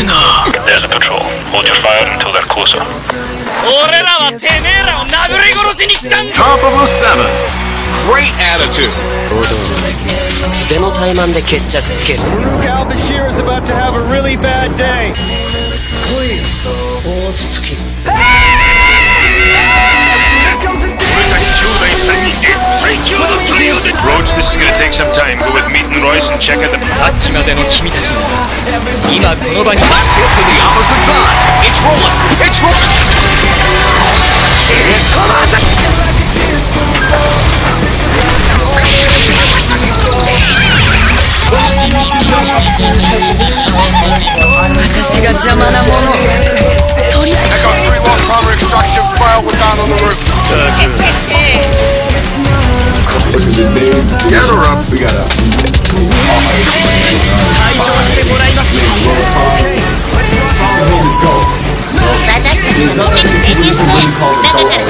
えな。 There's a patrol. Hold your fire until they're closer. 俺らはてめえらを殴り殺しに来たんだ。 Top of the seventh. Great attitude. 素手の怠慢で決着つける。 Al Bashir is about to have a really bad day. 大筒木。 俺たち兄弟3人で最強のトリオで Roach, this is gonna take some time. Go with Meat and Royce and check out the... さっきまでの君たちが今この場に。 Let's hit to the opposite side. It's rolling. It's rolling. 私が邪魔なものを取り Echo 3 1 primary extraction file. We're down on the roof. Gather up. We got up. 退場してもらいます。 私たちの店に潜入して中から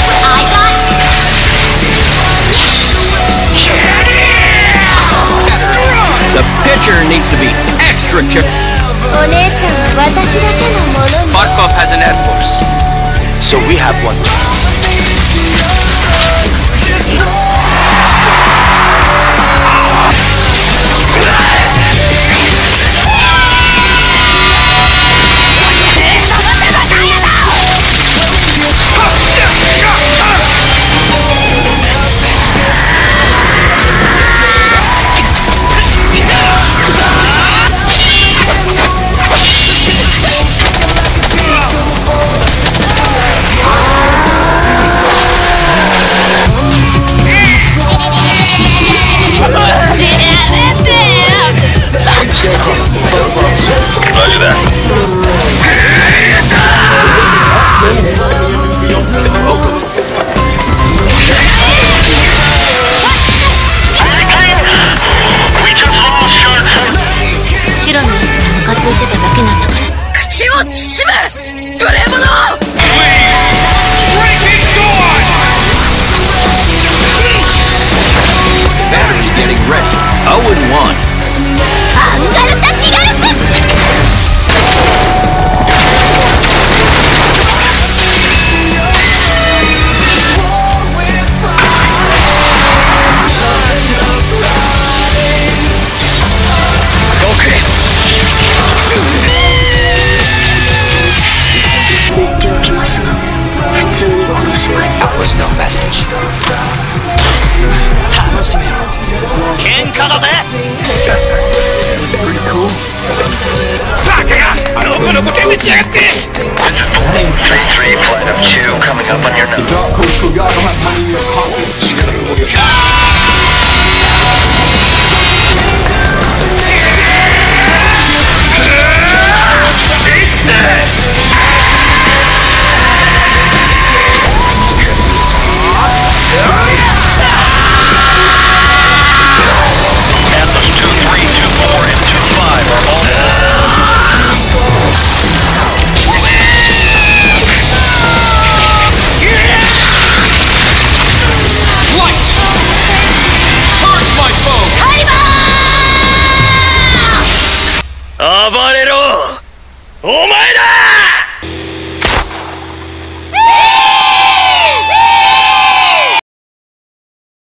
The pitcher needs to be extra careful. お姉ちゃんは私だけのものに Barkov has an Air Force, so we have one. Roger that. 後ろのやつがムカついてただけなんだから口を閉め無礼者 Standard is getting ready. 0-1. アンガルタ・ニガルス 言っておきますが普通に殺します That was no message. 楽しめよ。喧嘩だぜ。どこのボケ打ちやがって。 3-3, flight of 2 coming up on your nose. Anthems 2, 3, 2, 4, and 2, 5 are all... Light! Charge my foe! 暴れろ。お前だ。